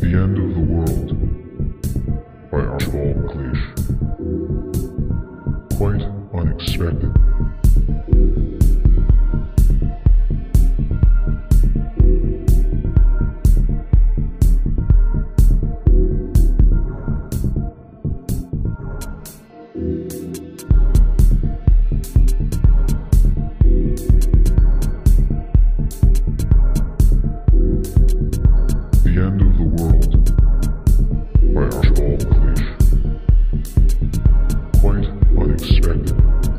The End of the World by Archibald MacLeish. Quite unexpected. The End of the World by Archibald MacLeish. Quite unexpected.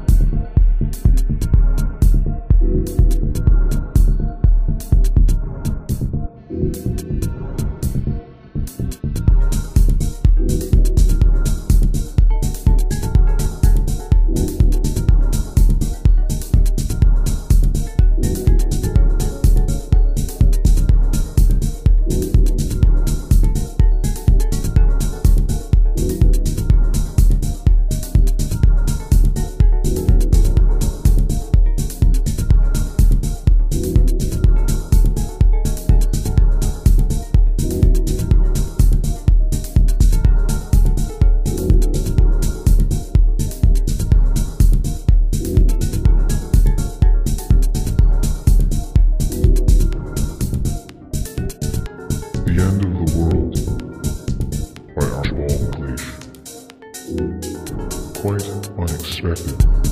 The End of the World by Archibald MacLeish. Quite unexpected.